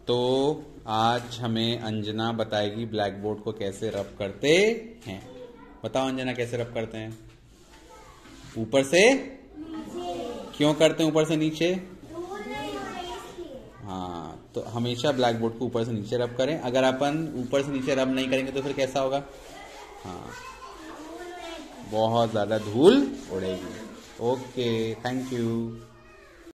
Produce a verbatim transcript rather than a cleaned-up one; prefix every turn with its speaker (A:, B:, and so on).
A: तो आज हमें अंजना बताएगी ब्लैक बोर्ड को कैसे रब करते हैं। बताओ अंजना, कैसे रब करते हैं? ऊपर से क्यों करते हैं? ऊपर से नीचे? हाँ, तो हमेशा ब्लैक बोर्ड को ऊपर से नीचे रब करें। अगर अपन ऊपर से नीचे रब नहीं करेंगे तो फिर कैसा होगा? हाँ, बहुत ज्यादा धूल उड़ेगी। Okay, thank you.